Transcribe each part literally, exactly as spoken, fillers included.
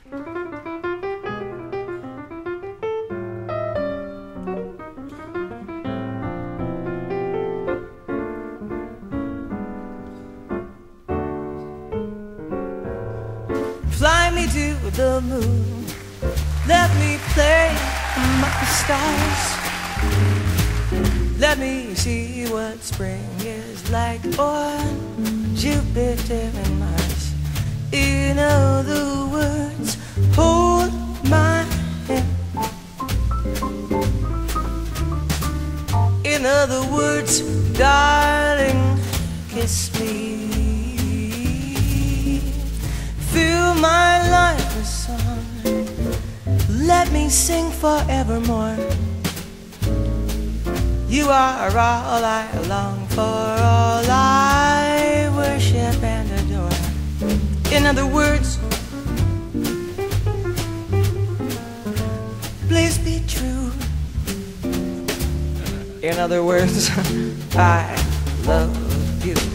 Fly me to the moon, let me play among the stars. Let me see what spring is like on Jupiter and Mars. In other words, hold my hand. In other words, darling, kiss me. Fill my life with song. Let me sing forevermore. You are all I long for, all I worship and adore. In other words, please be true. In other words, I love you.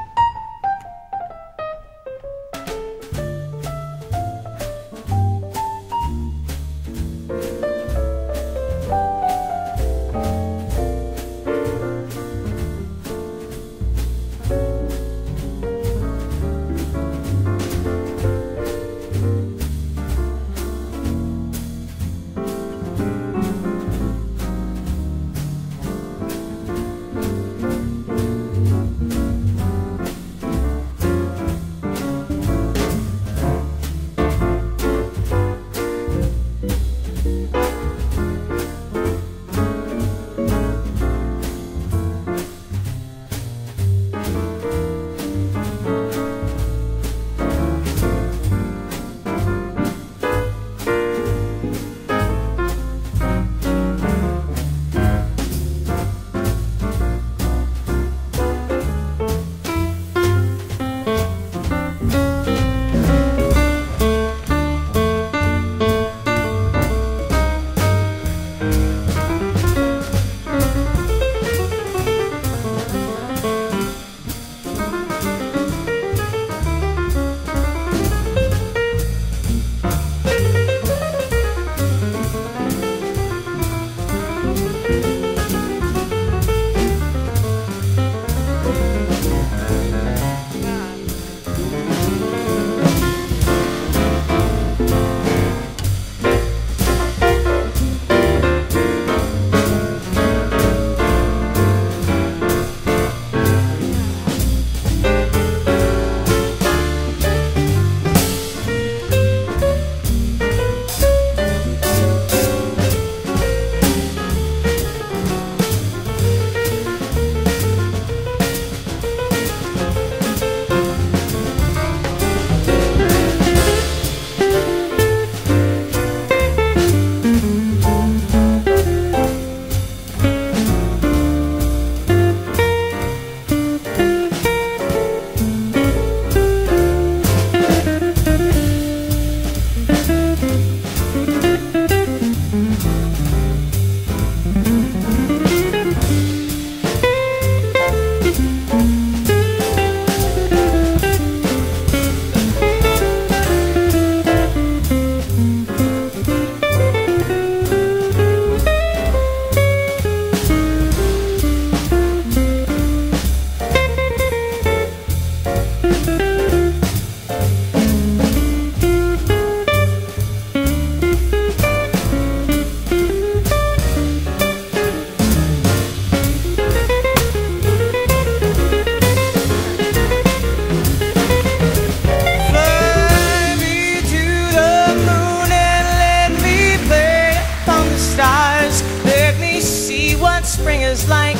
spring is like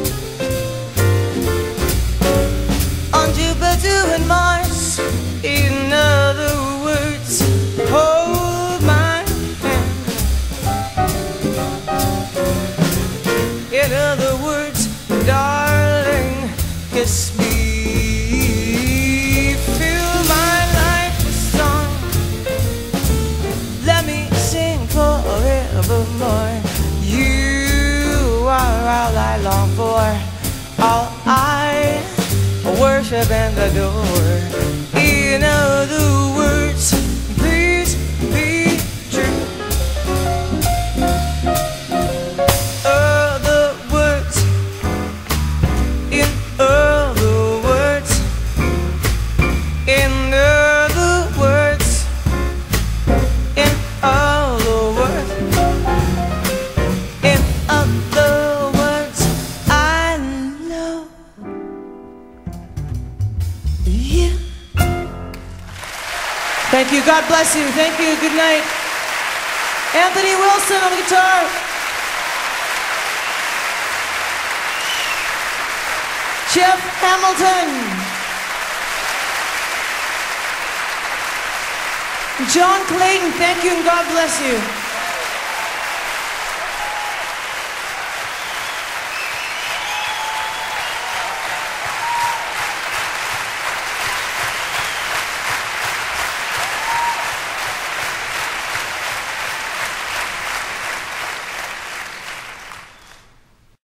on Jupiter and Mars. In other words, hold my hand. In other words, darling, kiss me. Fill my life with song. Let me sing forevermore. You are all I long for, all I worship and adore. In other words, please God bless you. Thank you. Good night. Anthony Wilson on the guitar. Jeff Hamilton. John Clayton, thank you and God bless you.